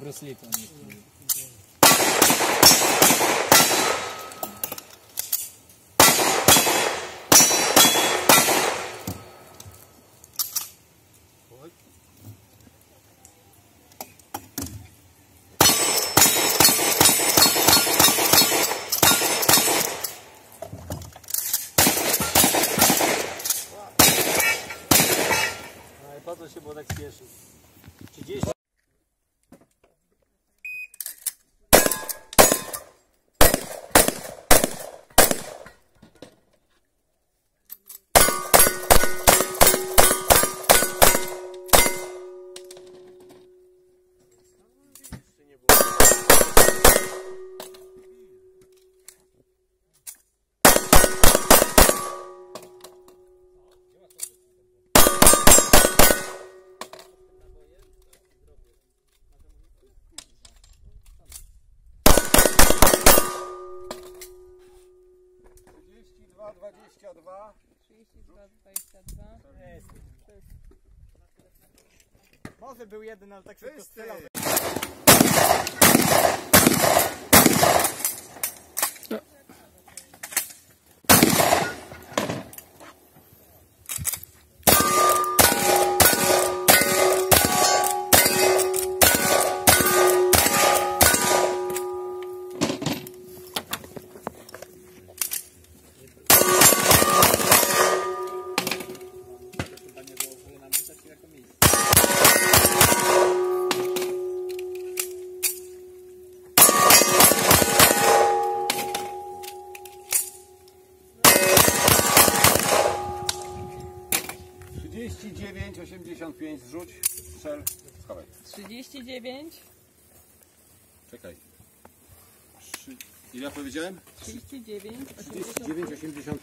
Bruce Lee to nie jest. Po co się było tak spieszyć? 30. Może był jeden, ale tak szybko strzelał. Dziewięć, 85, zrzuć, strzel, schowaj. 39. Czekaj. Ile ja powiedziałem? 39, 39, 80.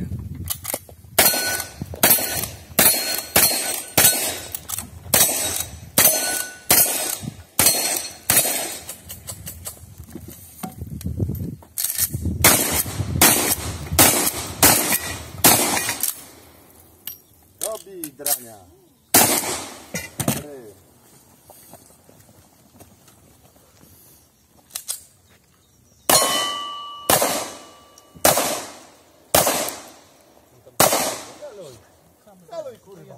Robi drania. Dobry. Daluj kurwa.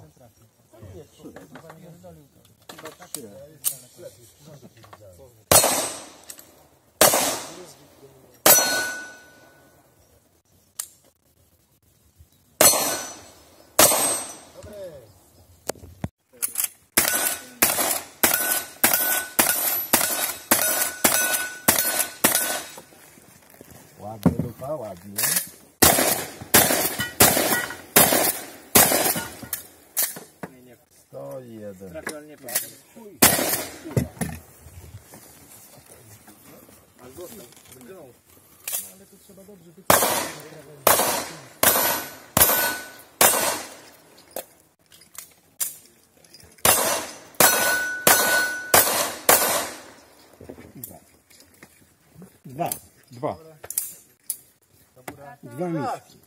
Ładnie lupa, ładnie. Nie. 101. Trafił, ale nie padł. Ale dostał. Brnął. No ale to trzeba dobrze wycofać. Dwa. Dwa miejsca.